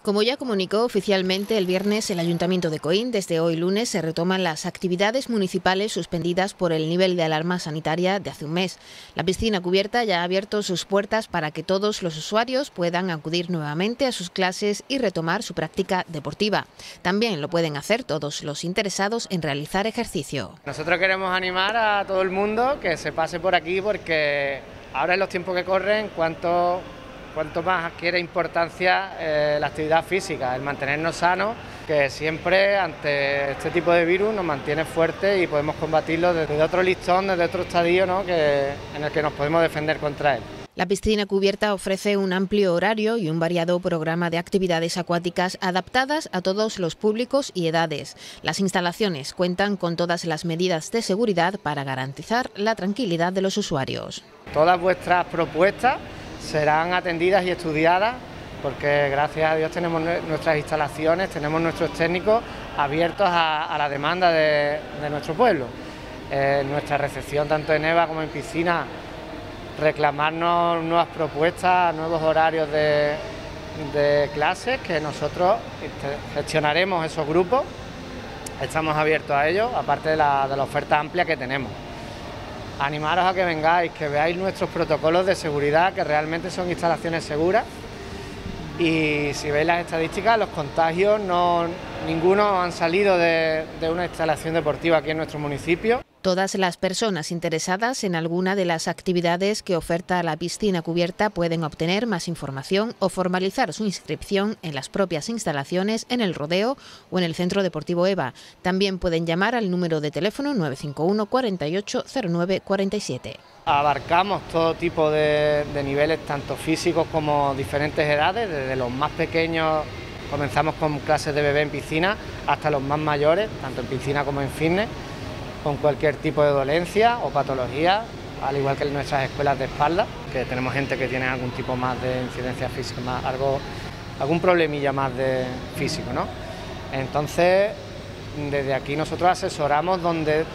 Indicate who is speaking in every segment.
Speaker 1: Como ya comunicó oficialmente el viernes el Ayuntamiento de Coín, desde hoy lunes se retoman las actividades municipales suspendidas por el nivel de alarma sanitaria de hace un mes. La piscina cubierta ya ha abierto sus puertas para que todos los usuarios puedan acudir nuevamente a sus clases y retomar su práctica deportiva. También lo pueden hacer todos los interesados en realizar ejercicio.
Speaker 2: Nosotros queremos animar a todo el mundo que se pase por aquí porque ahora en los tiempos que corren, cuanto más adquiere importancia la actividad física, el mantenernos sanos, que siempre ante este tipo de virus nos mantiene fuertes y podemos combatirlo desde otro listón, desde otro estadio, ¿no?, en el que nos podemos defender contra él.
Speaker 1: La piscina cubierta ofrece un amplio horario y un variado programa de actividades acuáticas adaptadas a todos los públicos y edades. Las instalaciones cuentan con todas las medidas de seguridad para garantizar la tranquilidad de los usuarios.
Speaker 2: Todas vuestras propuestas serán atendidas y estudiadas porque gracias a Dios tenemos nuestras instalaciones, tenemos nuestros técnicos abiertos a la demanda de nuestro pueblo. Nuestra recepción tanto en EVA como en piscina, reclamarnos nuevas propuestas, nuevos horarios de clases que nosotros gestionaremos esos grupos, estamos abiertos a ellos, aparte de la oferta amplia que tenemos. Animaros a que vengáis, que veáis nuestros protocolos de seguridad, que realmente son instalaciones seguras. Y si veis las estadísticas, los contagios ninguno han salido de una instalación deportiva aquí en nuestro municipio.
Speaker 1: Todas las personas interesadas en alguna de las actividades que oferta la piscina cubierta pueden obtener más información o formalizar su inscripción en las propias instalaciones, en el rodeo o en el Centro Deportivo EVA. También pueden llamar al número de teléfono 951 48 09 47.
Speaker 2: Abarcamos todo tipo de niveles, tanto físicos como diferentes edades, desde los más pequeños, comenzamos con clases de bebé en piscina, hasta los más mayores, tanto en piscina como en fitness, con cualquier tipo de dolencia o patología, al igual que en nuestras escuelas de espalda, que tenemos gente que tiene algún tipo más de incidencia física, algún problemilla más de físico, ¿no? Entonces, desde aquí nosotros asesoramos donde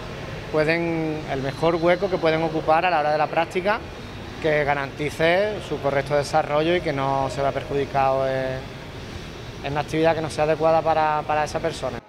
Speaker 2: el mejor hueco que pueden ocupar a la hora de la práctica, que garantice su correcto desarrollo y que no se vea perjudicado en una actividad que no sea adecuada para esa persona.